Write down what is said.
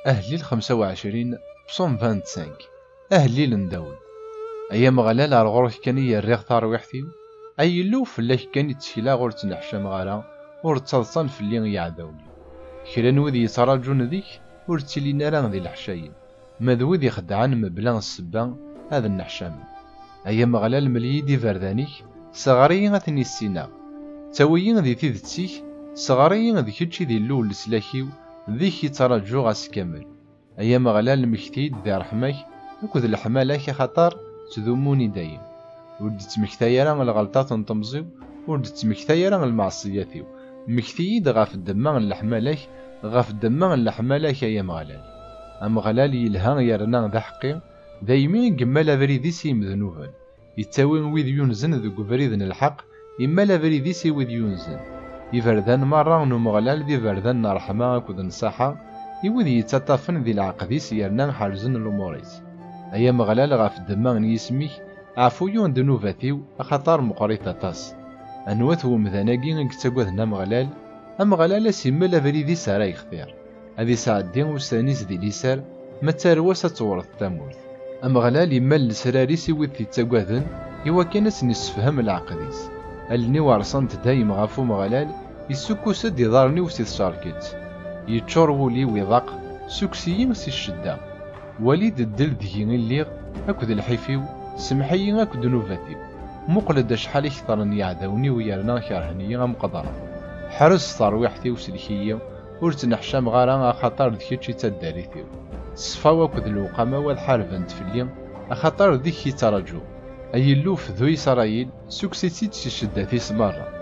أهلي 25 بصوم 25 أهلي لنداول أيام غلال الغروك كان يريغ ترويحتي أي لو فلاك كان يتشيلا غور تنحشم غارا ور تصلصن في اللي يعداوني كرا نوذي يتراجون ذيك ور تلينا راه ذي الحشاين ما ذوذي خدعان مبلا السبان هذا النحشام أيام غلال مليي دي فردانيك صغارين غثني السينا تاويين ذي تيدتيك صغارين ذي كتشي ذي اللول سلاكيو ذيك يتراجو غاس كامل أيام غلال مكتيد ذي رحمك وكذ الحمالك خطر تذموني دايم ولد تمكتايرا الغلطات نطمزيو ولد تمكتايرا المعصياتيو مكتيد غاف الدماغ الحمالك غاف الدماغ الحمالك أيام غلال أم غلال يلها يرنا ذا حقي دايمين قمال فريدي سيم ذنوبا يتاوي ويذ ينزن ذو فريدن الحق إما لا فريدي سي ويذ ينزن يفردان مرة نمغلال ذي فردان رحمة كذ نصاحة يوذ يتطافن ذي العقديس يرنا حرزن الأموريس أيام غلال غاف الدماغ يسميه عفويون دنوفاتيو أخطار مقريطة طاس أنوثو مذاناقي نكتاقوذ نمغلال أم غلال سيما لا فريدي سارا يختار هذي ساعدين وستانيس ذي ليسار ما تارواسا تورث تامورث أم غلال يما السراريس يوذ تتاقوذن إوا كانت نسفهم العقديس الني ورصنت دايم غافو مغلال يسكوسد يضارني وسي الشاركت يتشور ولي ويضاق سكسيين سي الشدة وليد الدل ذي الليغ أكد الحيفيو سمحي أكد نوفاتيو مقلد شحال يكثرن يعداوني ويرنا كرهني مقدرة حرس ترويحتي وسلكية ورتنحشام غارا خطر ذكيتشي تداريتيو صفاو أكد الوقامة والحارفنت في اليوم أخطر ذيك يتراجو أي اللوف ذو إسرائيل سكسيتي تشدة في سمارة